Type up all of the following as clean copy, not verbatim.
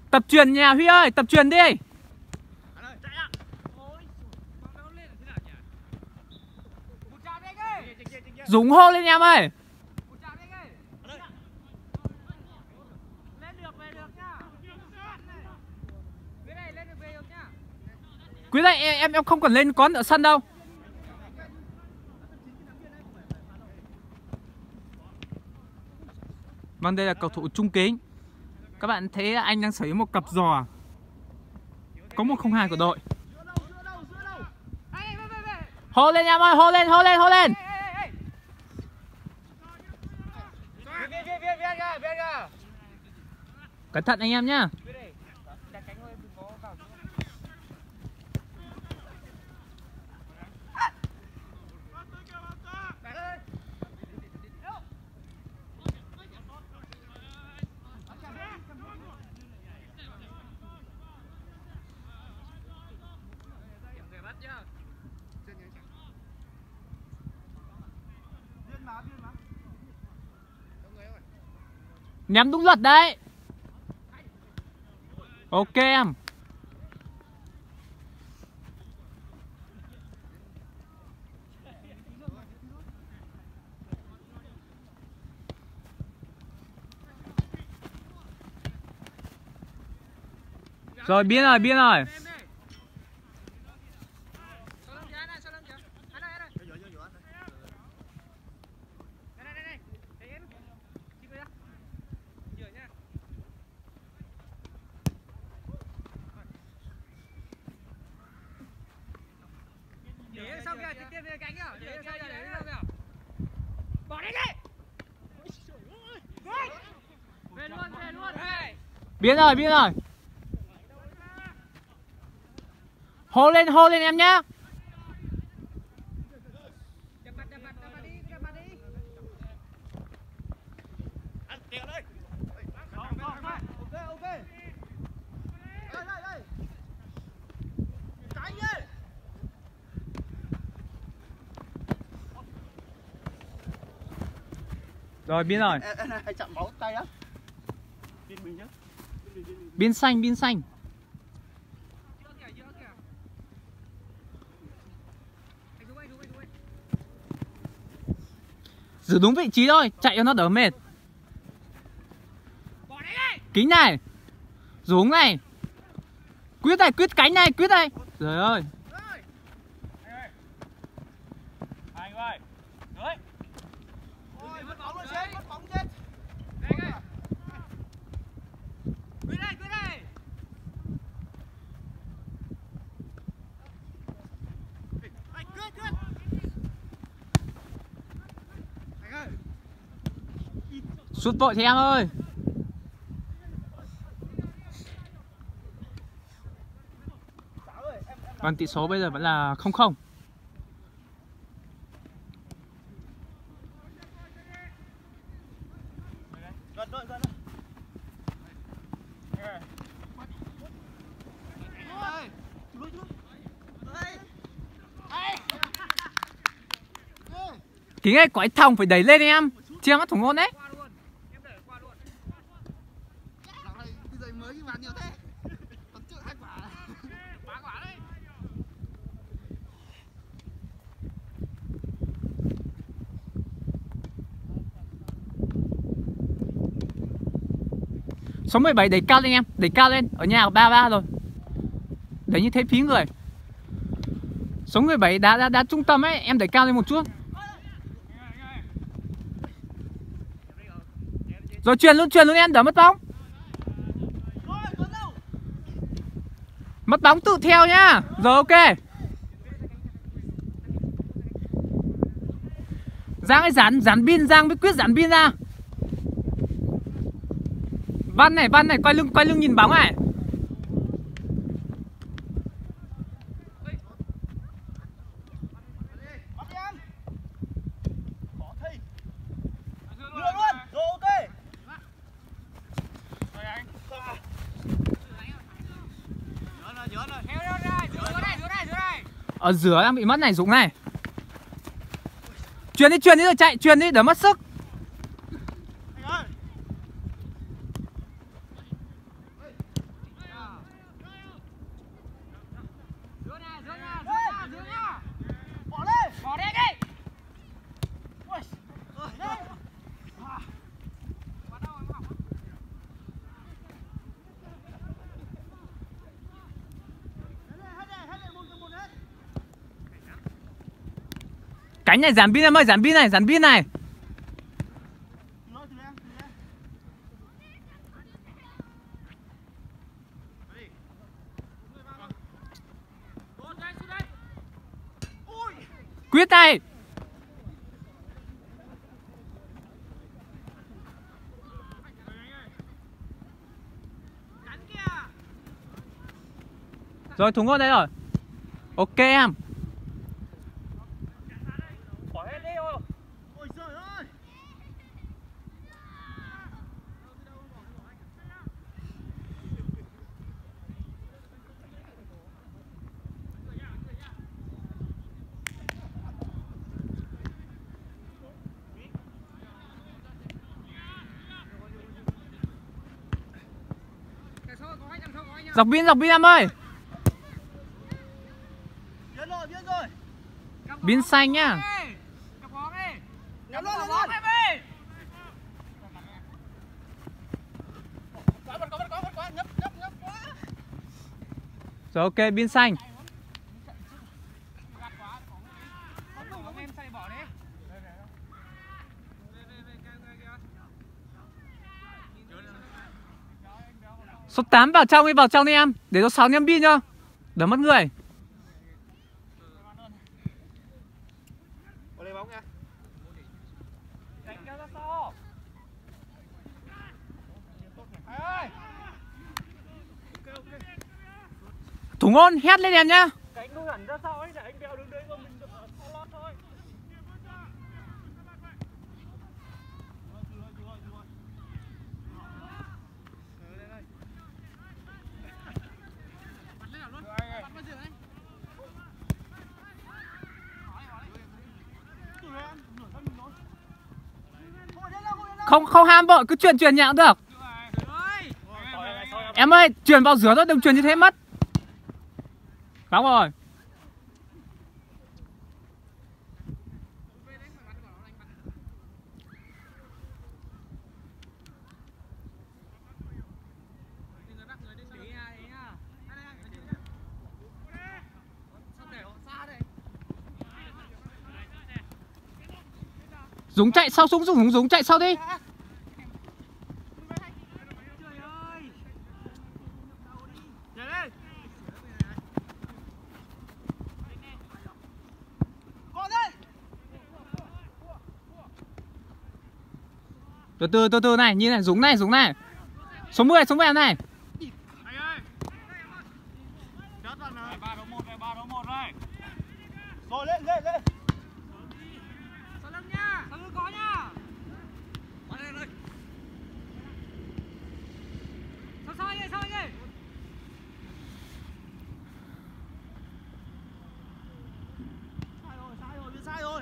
Tập chuyền nhà Huy ơi, tập chuyền đi. Dũng hô lên em ơi. Quý này em không cần lên con ở sân đâu. Vâng, đây là cầu thủ trung kính. Các bạn thấy anh đang sở hữu một cặp giò có 102 của đội. Hô lên em ơi, hô lên, hô lên, hô lên. Cẩn thận anh em nhá. Nhắm đúng luật đấy. Ok em. Rồi biết rồi, biết rồi. Biết rồi, biết rồi. Hô lên em nhá. Rồi biết rồi. Chạm máu tay á. Biên xanh, biên xanh. Giữ đúng vị trí thôi, chạy cho nó đỡ mệt. Kính này. Dũng này. Quyết này, quyết cánh này, quyết này. Trời ơi. Sút vội thì em ơi. Vâng, tỷ số bây giờ vẫn là 0-0. Kính ơi, quái thòng phải đẩy lên em. Chia mắt thủ môn đấy. Số 17 đẩy cao lên em, đẩy cao lên. Ở nhà 3-3 rồi. Đẩy như thế phí người. Số 17 đá trung tâm ấy, em đẩy cao lên một chút. Rồi truyền luôn em, đỡ mất bóng. Mất bóng tự theo nhá. Rồi ok. Giang ấy dán pin, Giang với Quyết dán pin ra. Văn này, quay lưng nhìn bóng này. Ở giữa đang bị mất này, Dũng này. Truyền đi rồi chạy, truyền đi đỡ mất sức. Cánh này giảm pin em ơi, giảm pin này, giảm pin này. Quyết này. Rồi thủng ngôn đây rồi. Ok em. Dọc pin em ơi. Pin xanh nhá. Rồi ok, pin xanh. Số 8 vào trong đi em. Để số 6 nhâm pin nhá. Đỡ mất người. Thủ ngôn hét lên em nhá. Cánh nó hẳn ra sau ấy để anh đeo đứng đấy mà mình được lót thôi. Không ham vợ, cứ chuyển nhẹ cũng được. Em ơi, chuyển vào rửa thôi, đừng chuyển như thế mất. Đúng rồi. Dũng chạy sau, Dũng chạy sau đi. Từ từ này, nhìn này, Dũng này. Số 10 em này. Rồi lên. Sau lưng nha, sau lưng có nha. Qua đây. Sau anh ơi. Sai rồi.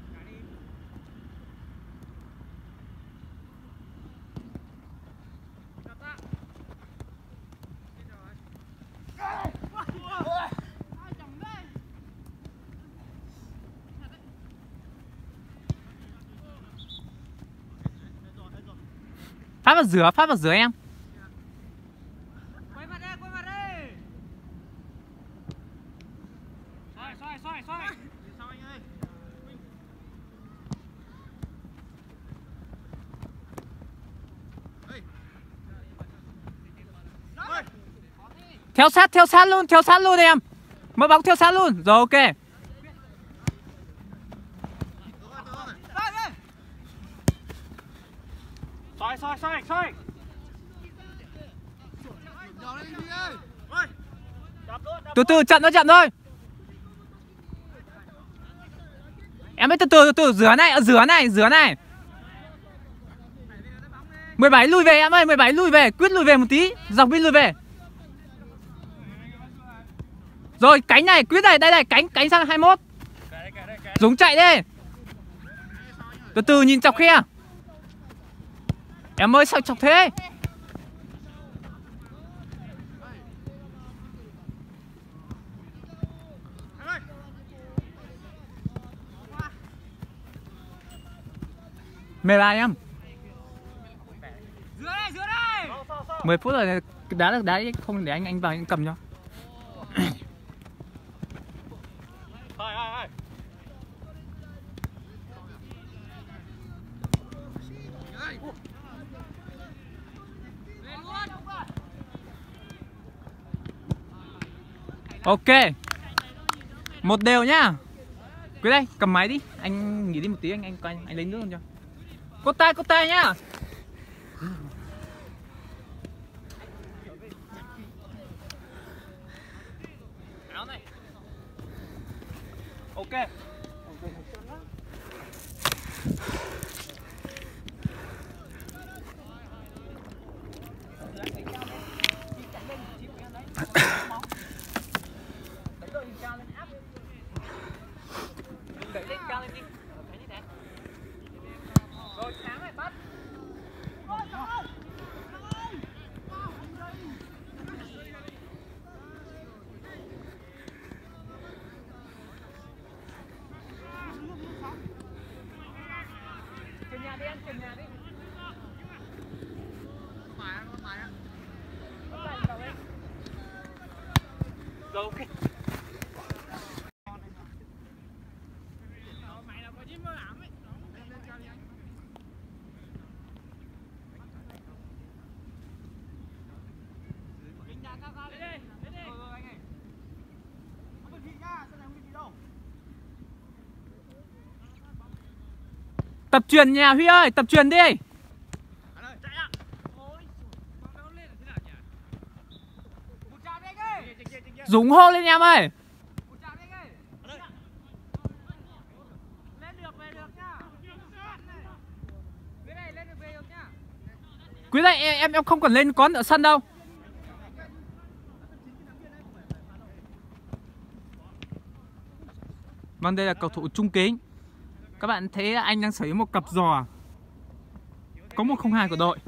Phát vào rửa em. Quay mặt đi. Xoay. Sao anh ơi? Theo sát luôn em. Mới bóng theo sát luôn. Rồi ok. Xoay. Từ từ chậm thôi. Em ơi từ từ rửa này. 17 lùi về em ơi, 17 lùi về, quyết lùi về một tí, dọc bên lùi về. Rồi cánh này, quyết này, đây cánh sang 21. Dũng chạy đi. Từ từ nhìn chọc khe. Em ơi sao chọc thế? Mệt lại em. Dưới đây. 10 phút rồi, đá được đá không để anh vào anh cầm cho. Ok. 1-1 nhá. Quý đây, cầm máy đi. Anh nghỉ đi một tí, anh coi anh lấy nước luôn cho. Cốt tay nhá. Áo này. Ok. Đẩy lên cao lên đi. Thấy như thế. Rồi sáng này bắt. Chuyển nhà đi anh, chuyển nhà đi. Rồi ok. Tập truyền nhà Huy ơi, tập truyền đi. Dũng hô lên em ơi. Quý đây em không còn lên con ở sân đâu. Vâng, đây là cầu thủ trung kính. Các bạn thấy anh đang sở hữu một cặp giò. Có 102 của đội.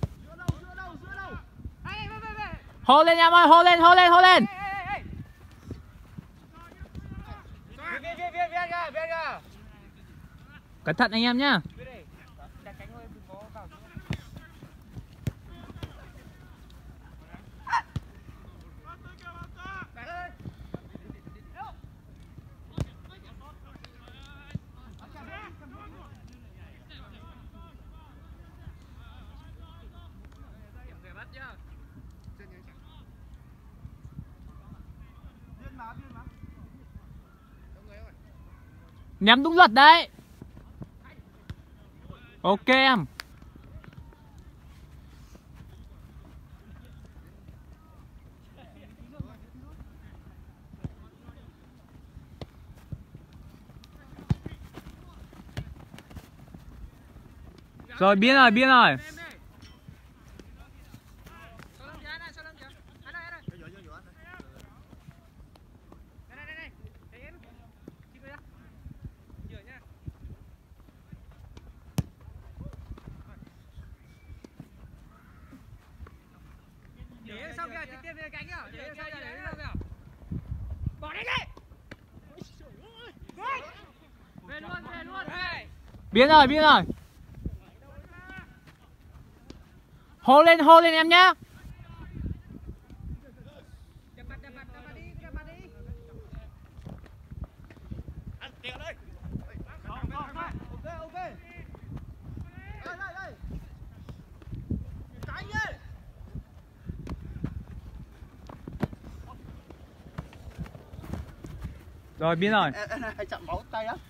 Hô lên em ơi, hô lên. Cẩn thận anh em nhá. Nhắm đúng luật đấy. Ok em. Rồi biên rồi. Biên rồi. Hô lên em nhá. Rồi biên rồi. Hay chạm máu tay á.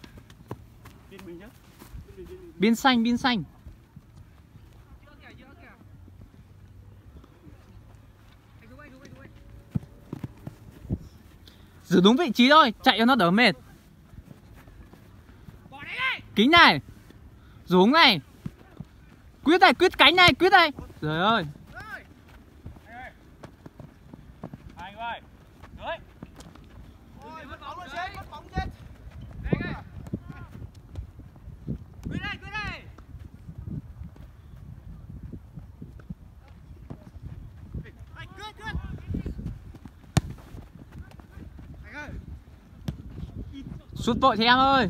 Biên xanh. Giữ đúng vị trí thôi, chạy cho nó đỡ mệt. Kính này. Dũng này. Quyết cánh này, Quyết này. Trời ơi. Anh ơi. Đấy. Ôi, mất bóng rồi chết. Đây kìa. Quyết đây. Anh Quyết. Anh ơi. Sút vội thì em ơi.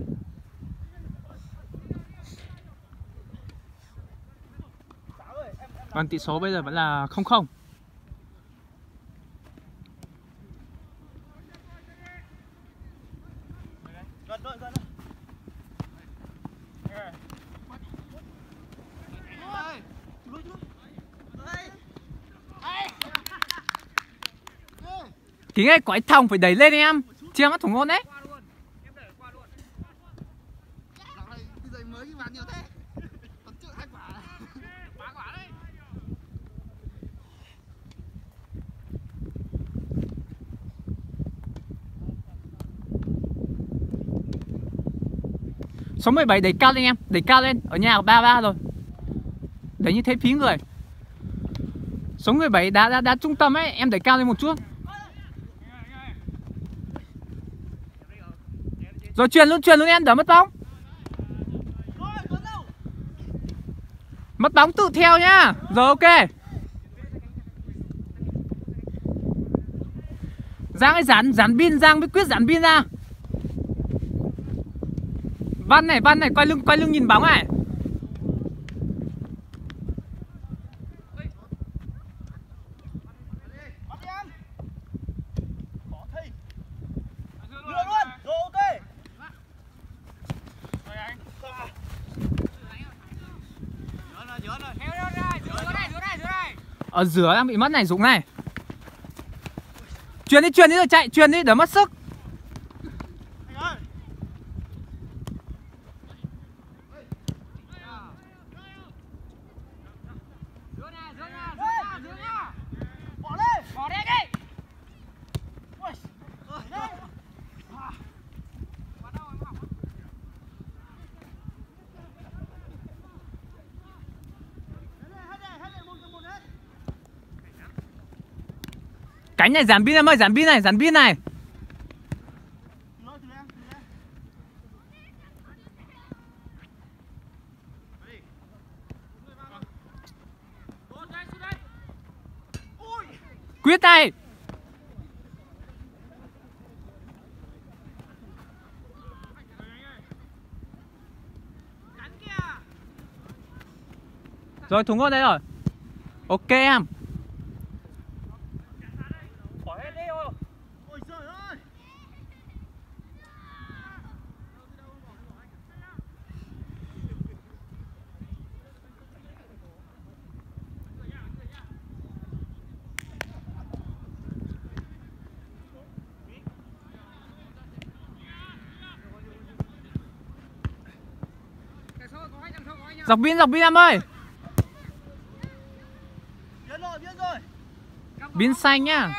Còn tỷ số bây giờ vẫn là 0-0. Cái này quái thòng phải đẩy lên em. Chia mắt thủ môn đấy. Số 17 đẩy cao lên em, đẩy cao lên. Ở nhà có 3-3 rồi. Đẩy như thế phí người. Số 17 đá trung tâm ấy, em đẩy cao lên một chút. Rồi truyền luôn em, đỡ mất bóng. Mất bóng tự theo nhá. Rồi ok. Giang ấy dán pin, Giang mới quyết dán pin ra. Văn này, quay lưng nhìn bóng này. Ở giữa đang bị mất này, Dũng này. Truyền đi rồi chạy, truyền đi đỡ mất sức. Cánh này dán pin em ơi, dán pin này. Quyết này. Rồi thủ môn đây rồi. Ok em. Dọc pin em ơi. Pin xanh nhá.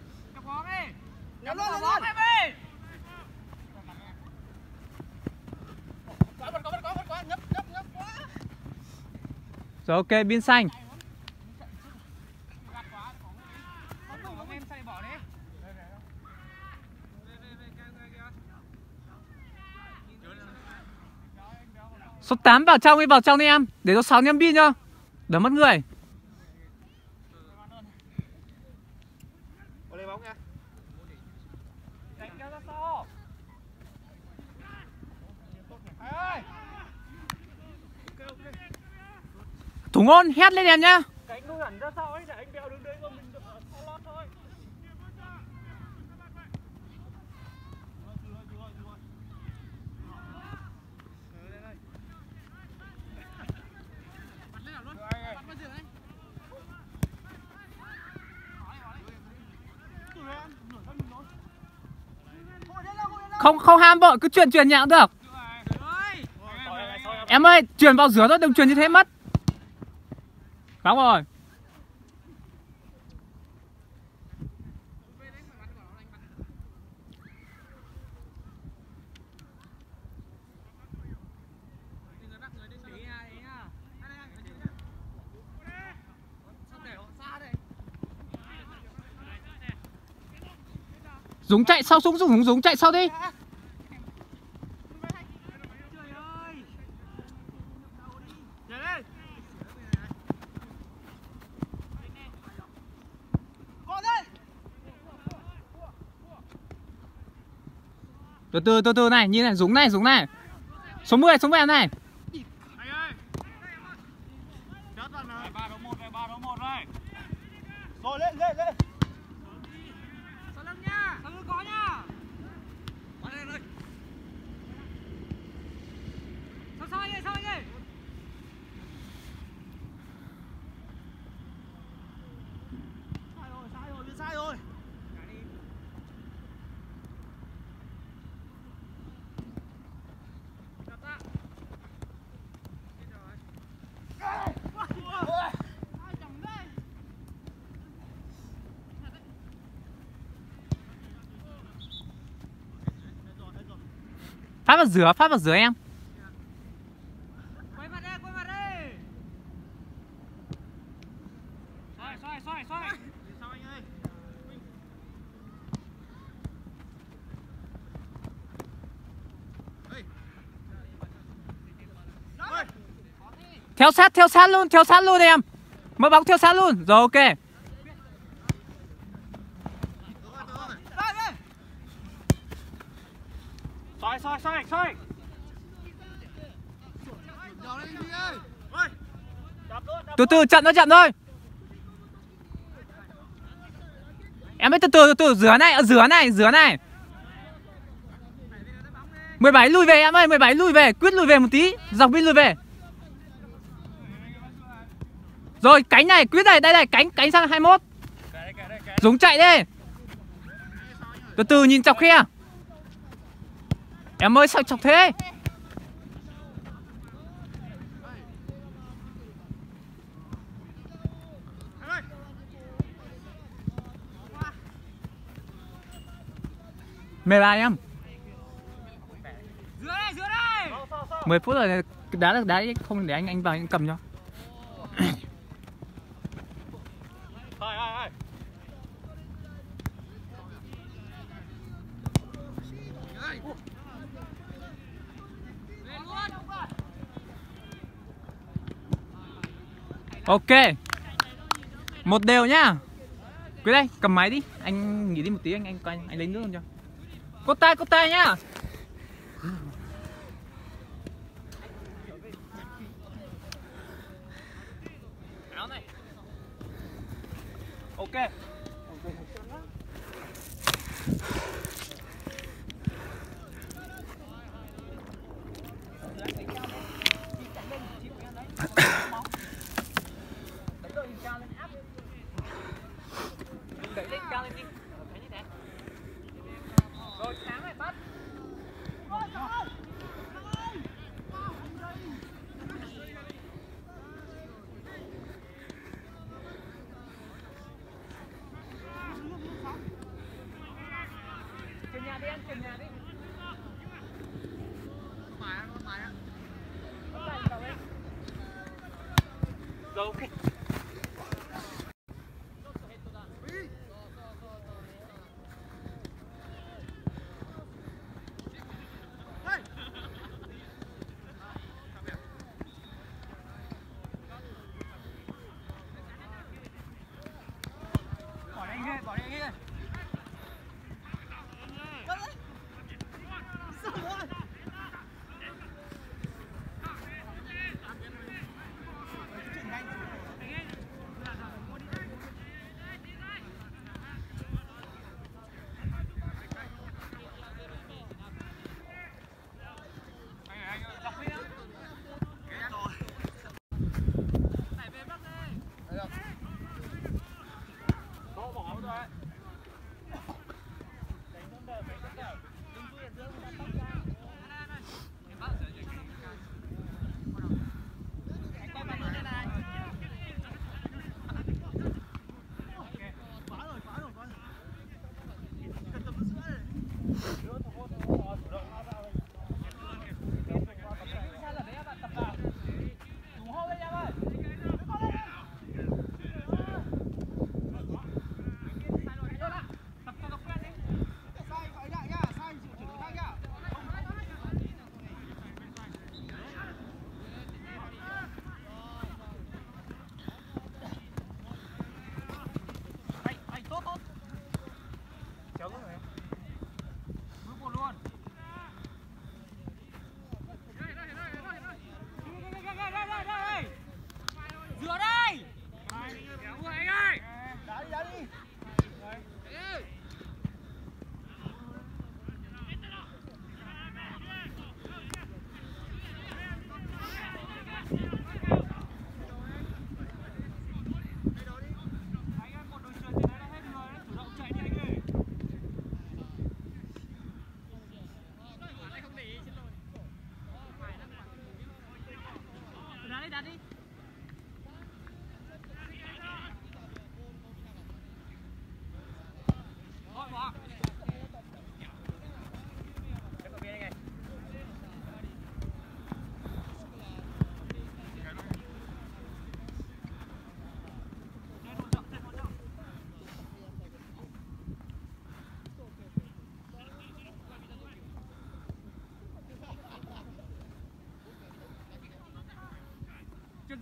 Rồi ok, pin xanh. Số 8 vào trong đi em. Để số 6 nhâm pin nhá. Đỡ mất người. Thủ môn hét lên em nhá. Cánh không hẳn ra sau ấy, để anh Bèo đứng đấy mà mình được lót thôi. Không ham vợ, cứ truyền nhẹ cũng được. Em ơi, truyền vào giữa thôi, đừng truyền như thế mất. Bóng rồi. Dũng chạy sau, Dũng chạy sau đi. Từ từ này, nhìn này, Dũng này. Số 10 em này. Rồi lên. Sau lưng nha, sau lưng có nha. Qua đây. Sau anh ơi. Sai rồi. Phát vào giữa em. Quay mặt đi. Xoay. Sao anh ơi? Theo sát luôn em. Mở bóng theo sát luôn. Rồi ok. Xoay. Từ từ chậm thôi. Em mới từ từ rửa này. 17 lùi về em ơi, 17 lùi về, quyết lùi về một tí, dọc bên lùi về. Rồi cánh này, quyết này, đây cánh sang 21. Dũng chạy đi. Từ từ nhìn chọc khe. Em ơi sao chọc thế? Mệt bài em. Dưới đây. 10 phút rồi, đá được đá không để anh vào anh cầm cho. Thôi. Ok. 1-1 nhá. Quyết đây, cầm máy đi. Anh nghỉ đi một tí, anh lấy nước cho. Cốt tay nhá. Áo này. Ok. Đẩy lên cao lên đi. Thấy như thế. Rồi sáng này bắt. Trên nhà đi. Rồi ok. Bỏ đi.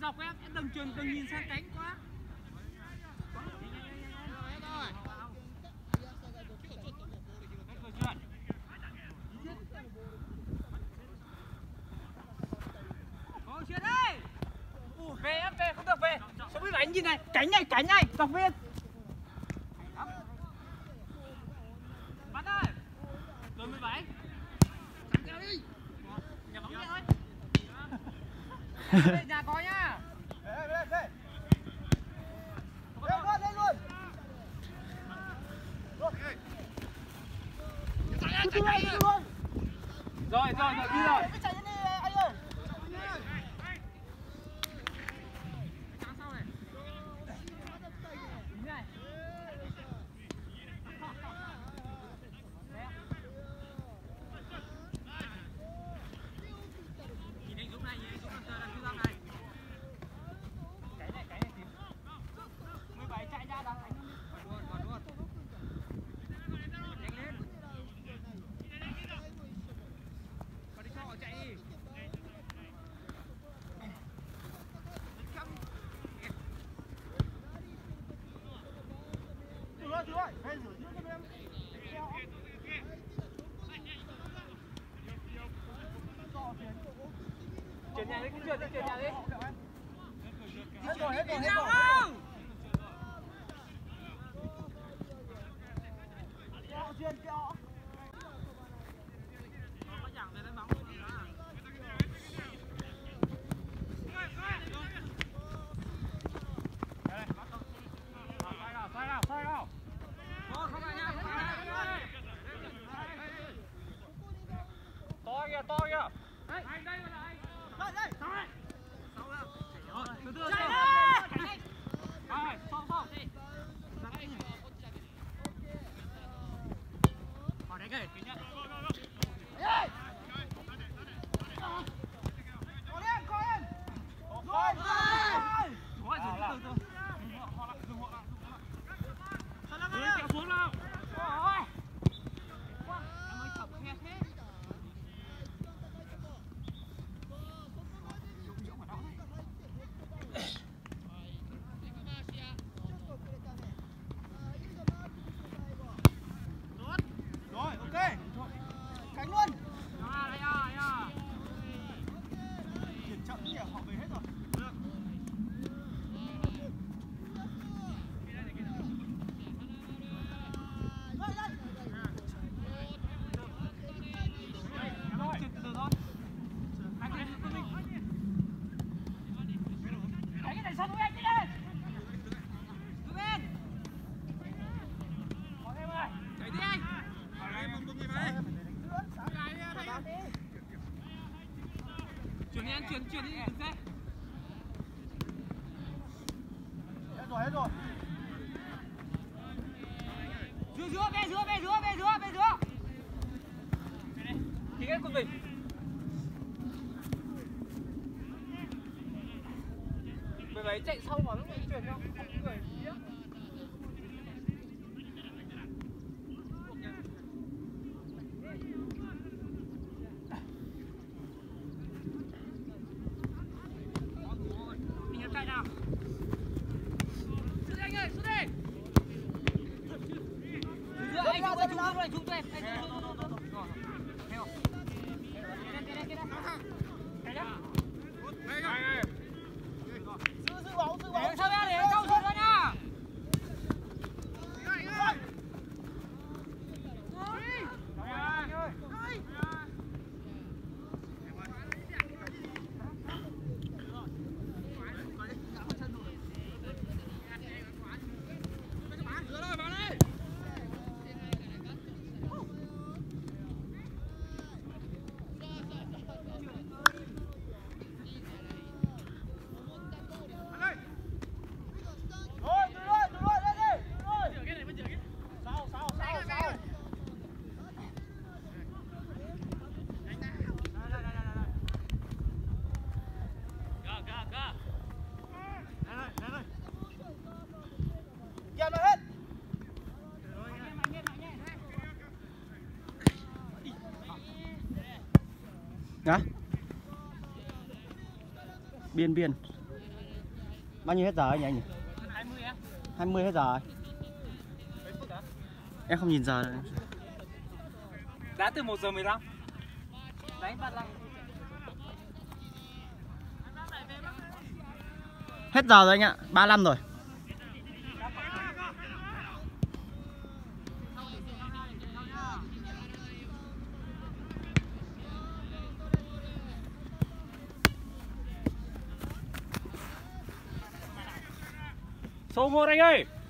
dọc em đừng nhìn sang cánh quá. Về em về, không được về. 67 nhìn này, cánh này, dọc viên. Bắn ơi. Rồi 17. Thắng ra đi. Nhà bóng thôi. Đây nhà có nhá. Đây. Lên luôn. Chạy luôn. Rồi, đi rồi. Chạy đi anh ơi. Chuyển nhà đi, chuyển nhà đi. Hết rồi. Chuyên kẹo. Có chẳng về đánh bóng luôn đi đó. Xoay nào. Không lại nha. To kìa. Đây mà lại. Đây. Từ từ. Chạy đi. Rồi, xong. Khỏi đánh kìa. Ê! Có lên. Rồi. Từ. Kéo xuống nào. Rồi. Nó mới chọc khe thế. Rồi, ok. Cánh luôn. Đây à. Chuyển chậm nhỉ, họ về hết rồi. Được. Chuyển đi đừng xe. Hết rồi. Giữa về giữa. Thì cái cùng mình. Bởi vậy chạy sau mà lúc này chuyển cho người phía. Chạy nào. Xuống anh ơi, xuống đây. Anh xuống đây. Theo. Cái đó. Đây. Giữ bóng. Để sau ra, để câu xuống ra nha. Đó. Biên. Bao nhiêu hết giờ anh nhỉ? 20 em. 20 hết giờ rồi. Mấy phút hả? Em không nhìn giờ nữa. Đá từ 1 giờ 15. Đánh 35. Hết giờ rồi anh ạ, 35 rồi. Số 1 anh ơi.